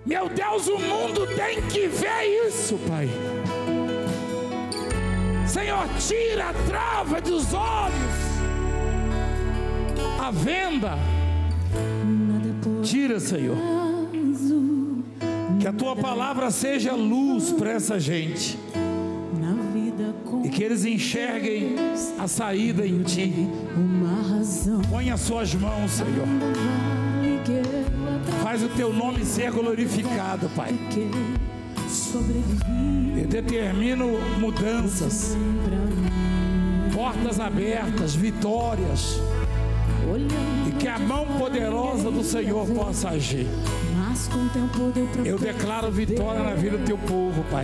Meu Deus, o mundo tem que ver isso, Pai. Senhor, tira a trava dos olhos, a venda. Tira, Senhor. Que a Tua palavra seja luz para essa gente, e que eles enxerguem a saída em Ti. Põe as Suas mãos, Senhor. Faz o Teu nome ser glorificado, Pai. Eu determino mudanças, portas abertas, vitórias, e que a mão poderosa do Senhor possa agir. Eu declaro vitória na vida do Teu povo, Pai.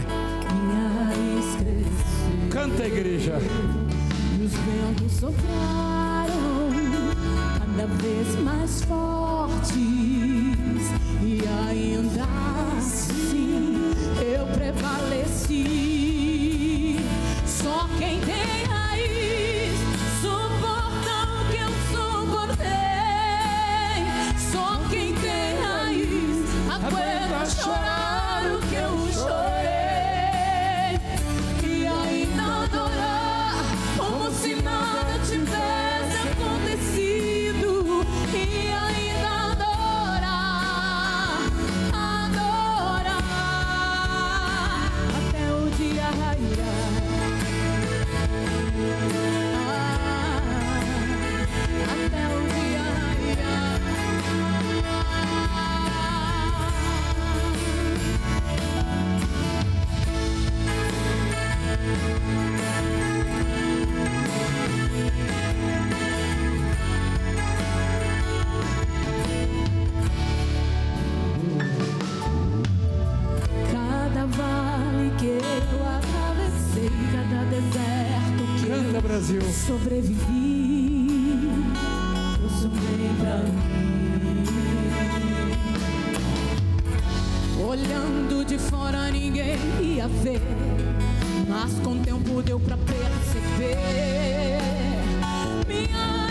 Canta, igreja. E os ventos sopraram cada vez mais fortes, e ainda assim eu prevaleci. Só quem tem raiz suporta o que eu suportei. Só quem tem raiz aguenta chorar o que eu chorei, e ainda adorar como se nada tivesse acontecido, e ainda adorar até o dia raiar, até o dia raiar. Cada vale que eu atravessei, cada deserto que Canta, Brasil. eu sobrevivi, trouxe bem pra mim. Olhando de fora ninguém ia ver, mas com o tempo deu pra perceber. Minha